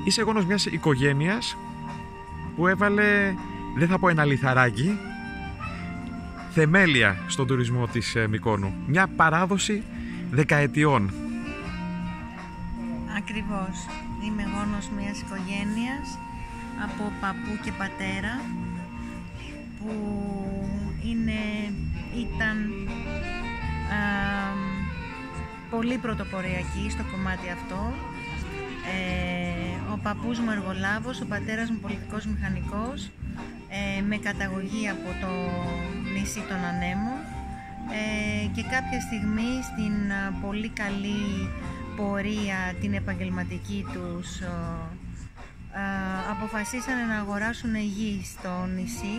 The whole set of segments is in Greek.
Είσαι γόνος μιας οικογένειας που έβαλε, δεν θα πω ένα λιθαράκι, θεμέλια στον τουρισμό της Μυκόνου. Μια παράδοση δεκαετιών. Ακριβώς. Είμαι γόνος μιας οικογένειας από παππού και πατέρα που ήταν πολύ πρωτοποριακοί στο κομμάτι αυτό. Ο παππούς μου εργολάβος, ο πατέρας μου πολιτικός μηχανικός, με καταγωγή από το νησί των Ανέμων, και κάποια στιγμή στην πολύ καλή πορεία την επαγγελματική τους αποφασίσανε να αγοράσουν γη στο νησί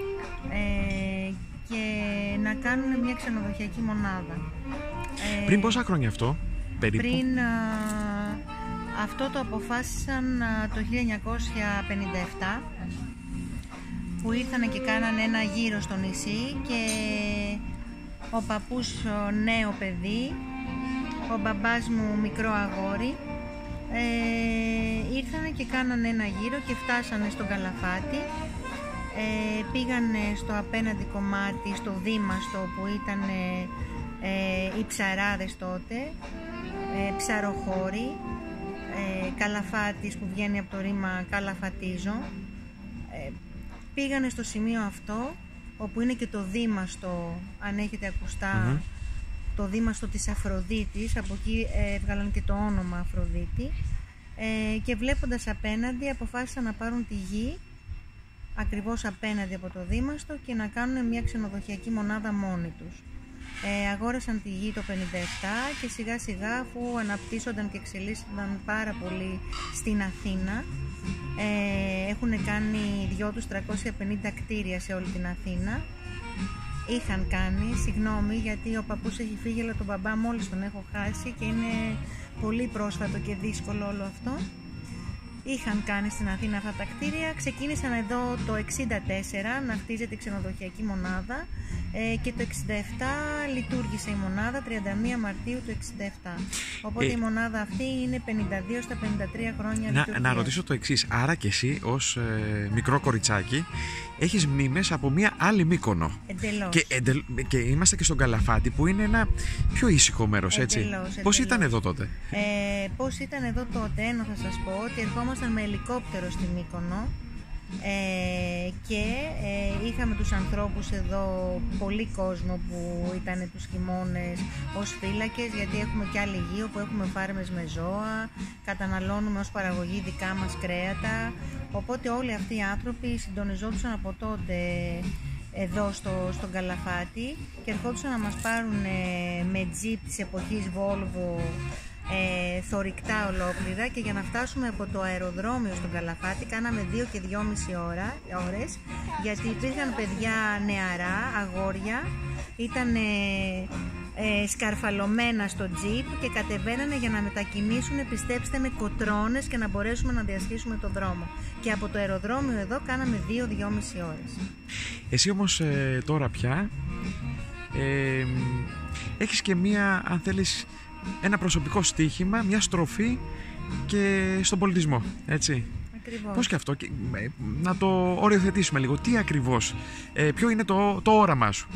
και να κάνουν μια ξενοδοχειακή μονάδα. Πριν πόσα χρόνια αυτό, περίπου? Πριν αυτό το αποφάσισαν το 1957, που ήρθανε και κάνανε ένα γύρο στο νησί και ο παππούς νέο παιδί, ο μπαμπάς μου μικρό αγόρι, ήρθανε και κάνανε ένα γύρο και φτάσανε στον Καλαφάτη. Πήγανε στο απέναντι κομμάτι, στο δήμαστο που ήταν οι ψαράδες τότε, ψαροχώροι, Καλαφάτης που βγαίνει από το ρήμα Καλαφατίζω. Πήγανε στο σημείο αυτό όπου είναι και το δήμαστο, αν έχετε ακουστά, το δήμαστο της Αφροδίτης, από εκεί έβγαλαν και το όνομα Αφροδίτη, και βλέποντας απέναντι αποφάσισαν να πάρουν τη γη ακριβώς απέναντι από το δήμαστο και να κάνουν μια ξενοδοχειακή μονάδα μόνοι τους. Αγόρασαν τη γη το 57 και σιγά σιγά, αφού αναπτύσσονταν και εξελίσσονταν πάρα πολύ στην Αθήνα, έχουν κάνει 2.350 κτίρια σε όλη την Αθήνα. Είχαν κάνει, συγγνώμη γιατί ο παππούς έχει φύγει, αλλά τον μπαμπά μόλις τον έχω χάσει και είναι πολύ πρόσφατο και δύσκολο όλο αυτό. Είχαν κάνει στην Αθήνα αυτά τα κτίρια, ξεκίνησαν εδώ το 1964 να χτίζεται η ξενοδοχειακή μονάδα, και το 1967 λειτουργήσε η μονάδα, 31 Μαρτίου του 1967. Οπότε η μονάδα αυτή είναι 52 στα 53 χρόνια. Να ρωτήσω το εξής, άρα και εσύ ως μικρό κοριτσάκι έχεις μνήμες από μια άλλη Μύκονο. Εντελώς. Και είμαστε και στον Καλαφάτη που είναι ένα πιο ήσυχο μέρος, έτσι. Πώς ήταν εδώ τότε? Πώς ήταν εδώ τότε, να σας πω ότι ερχόμασταν με ελικόπτερο στη Μύκονο, και είχαμε τους ανθρώπους εδώ, πολύ κόσμο που ήταν τους χειμώνες ως φύλακες, γιατί έχουμε και άλλη γη όπου έχουμε φάρμες με ζώα, καταναλώνουμε ως παραγωγή δικά μας κρέατα, οπότε όλοι αυτοί οι άνθρωποι συντονιζόντουσαν από τότε εδώ στον Καλαφάτη και ερχόντουσαν να μας πάρουν με τζιπ της εποχής Volvo, θωρηκτά ολόκληρα, και για να φτάσουμε από το αεροδρόμιο στον Καλαφάτη κάναμε 2 και 2,5 ώρες, γιατί υπήρχαν παιδιά νεαρά, αγόρια, ήταν σκαρφαλωμένα στο τζιπ και κατεβαίνανε για να μετακινήσουν, πιστέψτε με, κοτρώνες και να μπορέσουμε να διασχίσουμε το δρόμο. Και από το αεροδρόμιο εδώ κάναμε 2-2,5 ώρες. Εσύ όμως τώρα πια έχεις και μία, αν θέλεις, ένα προσωπικό στοίχημα, μια στροφή και στον πολιτισμό, έτσι. Ακριβώς. Πώς και αυτό, να το οριοθετήσουμε λίγο, τι ακριβώς, ποιο είναι το όραμά σου?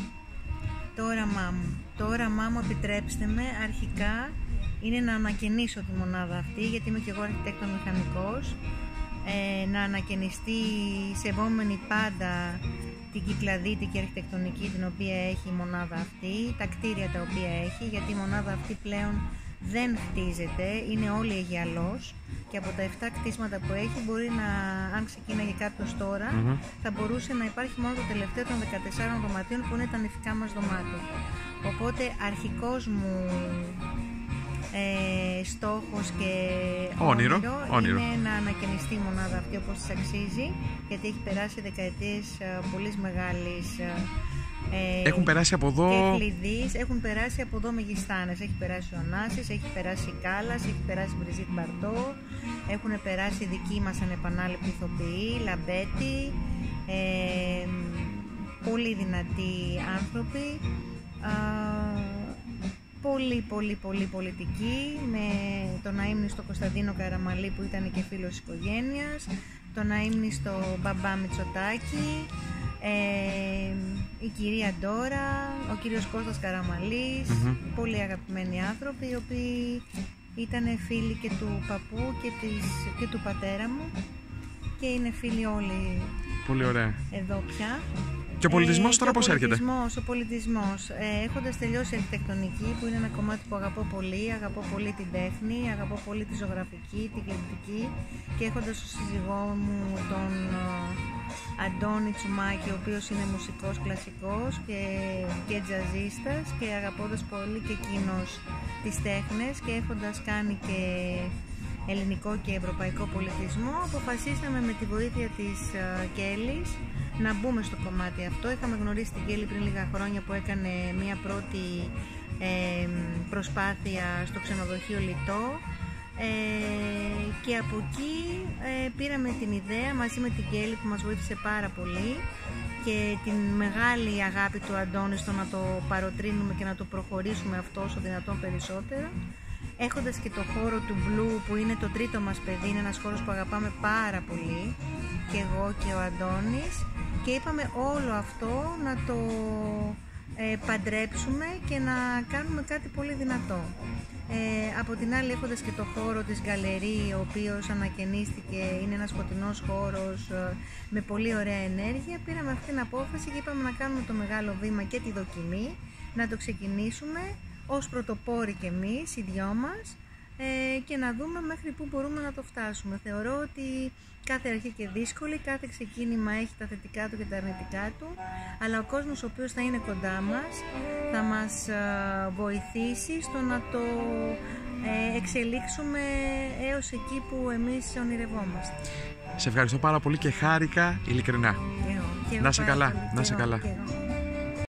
Το όραμά μου, επιτρέψτε με, αρχικά είναι να ανακαινήσω τη μονάδα αυτή, γιατί είμαι και εγώ αρχιτέκτον μηχανικός, να ανακαινιστεί σεβόμενη πάντα την κυκλαδίτικη αρχιτεκτονική την οποία έχει η μονάδα αυτή, τα κτίρια τα οποία έχει, γιατί η μονάδα αυτή πλέον δεν χτίζεται, είναι όλη αιγιαλός, και από τα 7 κτίσματα που έχει μπορεί να, αν ξεκίναγε κάποιος τώρα, θα μπορούσε να υπάρχει μόνο το τελευταίο των 14 δωματίων που είναι τα νηφικά μας δωμάτια. Οπότε αρχικός μου στόχος και όνειρο είναι να ανακαινιστεί η μονάδα αυτή όπως της αξίζει, γιατί έχει περάσει δεκαετίες πολύ μεγάλης έχουν περάσει από εδώ και κλειδείς, έχουν περάσει από εδώ μεγιστάνες, έχει περάσει ο Νάσης, έχει περάσει η Κάλλας, έχει περάσει η Μπριζίτ Μπαρτό, έχουν περάσει δικοί μας ανεπανάληπτοι ηθοποιοί, Λαμπέτη, πολύ δυνατοί άνθρωποι πολύ πολιτική, με τον αείμνηστο Κωνσταντίνο Καραμαλή που ήταν και φίλος της οικογένειας, τον αείμνηστο μπαμπά Μητσοτάκη, η κυρία Ντόρα, ο κύριος Κώστας Καραμαλής, πολύ αγαπημένοι άνθρωποι, οι οποίοι ήταν φίλοι και του παππού και του πατέρα μου και είναι φίλοι όλοι. Πολύ ωραία. Εδώ πια. Και ο πολιτισμός τώρα πώς έρχεται? Ο πολιτισμός, έχοντας τελειώσει αρχιτεκτονική, που είναι ένα κομμάτι που αγαπώ πολύ την τέχνη, αγαπώ πολύ τη ζωγραφική, την κλεπτική, και έχοντας τον σύζυγό μου τον Αντώνη Τσουμάκη, ο οποίος είναι μουσικός κλασικός και τζαζίστας, και αγαπώντας πολύ και εκείνος τις τέχνες, και έχοντας κάνει και ελληνικό και ευρωπαϊκό πολιτισμό, αποφασίσαμε με τη βοήθεια της Κέλλης να μπούμε στο κομμάτι αυτό. Είχαμε γνωρίσει την Κέλλη πριν λίγα χρόνια που έκανε μια πρώτη προσπάθεια στο ξενοδοχείο Λιτό, και από εκεί πήραμε την ιδέα μαζί με την Κέλλη, που μας βοήθησε πάρα πολύ, και την μεγάλη αγάπη του Αντώνη στο να το παροτρύνουμε και να το προχωρήσουμε αυτό όσο δυνατόν περισσότερο, έχοντας και το χώρο του Blue, που είναι το τρίτο μας παιδί, είναι ένας χώρος που αγαπάμε πάρα πολύ και εγώ και ο Αντώνης, και είπαμε όλο αυτό να το παντρέψουμε και να κάνουμε κάτι πολύ δυνατό. Από την άλλη, έχοντας και το χώρο της γκαλερί, ο οποίος ανακαινίστηκε, είναι ένας σκοτεινός χώρος με πολύ ωραία ενέργεια, πήραμε αυτή την απόφαση και είπαμε να κάνουμε το μεγάλο βήμα και τη δοκιμή, να το ξεκινήσουμε ως πρωτοπόροι κι εμείς, οι δυο μας, και να δούμε μέχρι πού μπορούμε να το φτάσουμε. Θεωρώ ότι κάθε αρχή και δύσκολη, κάθε ξεκίνημα έχει τα θετικά του και τα αρνητικά του, αλλά ο κόσμος ο οποίος θα είναι κοντά μας θα μας βοηθήσει στο να το εξελίξουμε έως εκεί που εμείς ονειρευόμαστε. Σε ευχαριστώ πάρα πολύ και χάρηκα ειλικρινά. Και εγώ, να είσαι καλά, πολύ, να είσαι καλά.